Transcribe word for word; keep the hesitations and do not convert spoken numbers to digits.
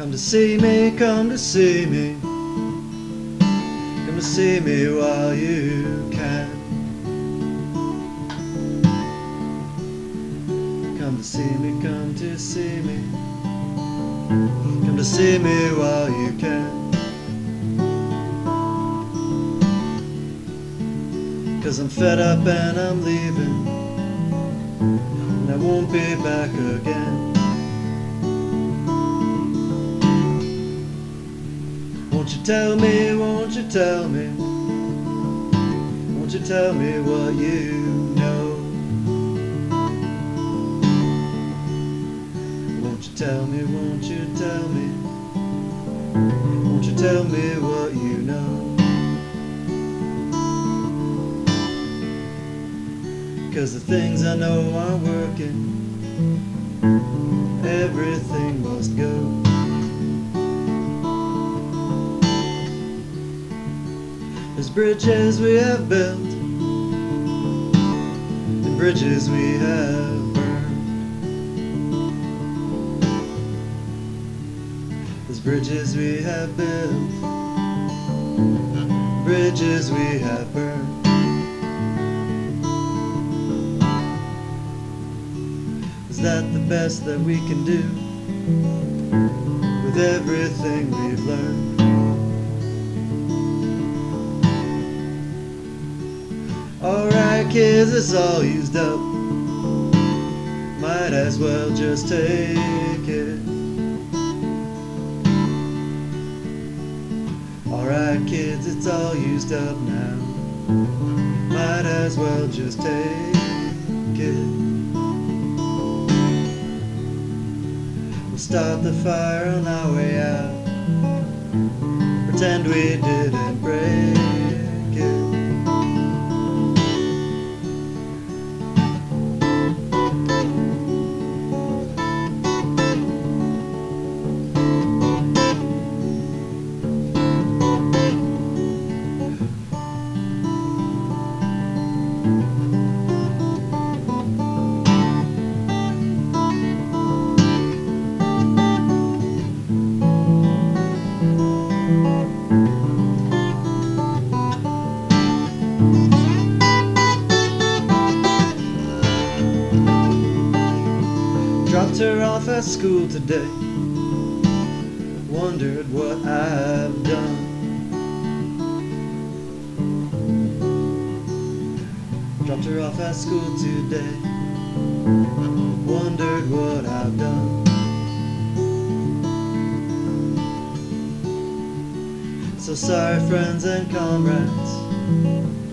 Come to see me, come to see me, come to see me while you can. Come to see me, come to see me, come to see me while you can. 'Cause I'm fed up and I'm leaving, and I won't be back again. Won't you tell me, won't you tell me, won't you tell me what you know? Won't you tell me, won't you tell me, won't you tell me what you know? 'Cause the things I know aren't working, everything must go. There's bridges we have built, and bridges we have burned. There's bridges we have built, bridges we have burned. Is that the best that we can do with everything we've learned? Alright kids, it's all used up, might as well just take it. Alright kids, it's all used up now, might as well just take it. We'll start the fire on our way out, pretend we didn't break it. Dropped her off at school today, wondered what I've done. Dropped her off at school today, wondered what I've done. So sorry friends and comrades,